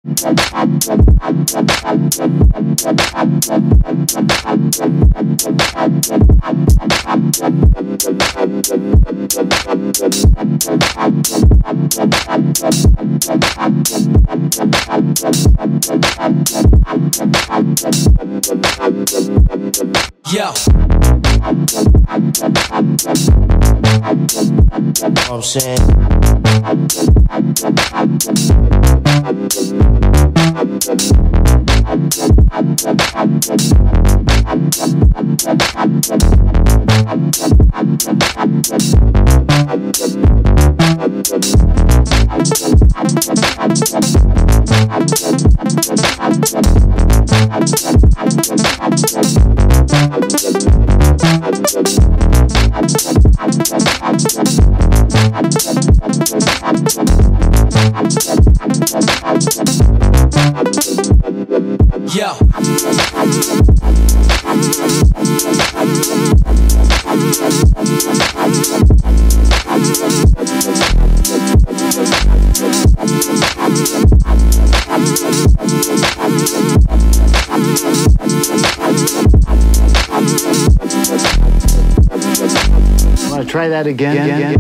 Yo. I'm saying. Yo. Want to try that again?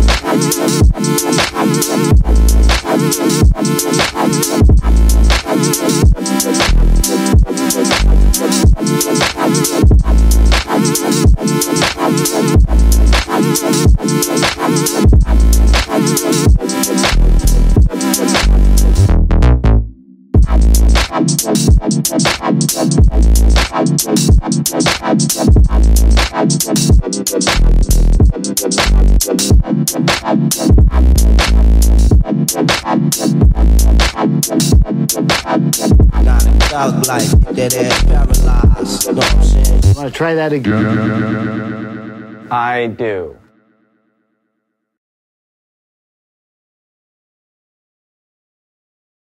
Dog life, dead ass paralyzed. You know what I'm saying? Want to try that again? I do.